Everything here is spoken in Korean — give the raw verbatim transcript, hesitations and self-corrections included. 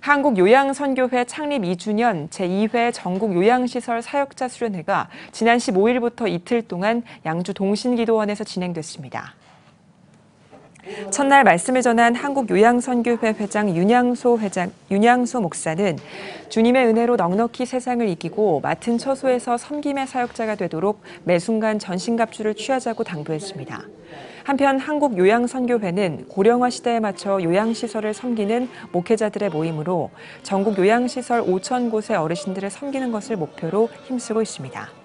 한국요양선교회 창립 이 주년 제이 회 전국요양시설 사역자 수련회가 지난 십오 일부터 이틀 동안 양주 동신기도원에서 진행됐습니다. 첫날 말씀을 전한 한국요양선교회 회장 윤양소 회장, 윤양소 목사는 주님의 은혜로 넉넉히 세상을 이기고 맡은 처소에서 섬김의 사역자가 되도록 매 순간 전신갑주를 취하자고 당부했습니다. 한편 한국요양선교회는 고령화 시대에 맞춰 요양시설을 섬기는 목회자들의 모임으로 전국 요양시설 오천 곳의 어르신들을 섬기는 것을 목표로 힘쓰고 있습니다.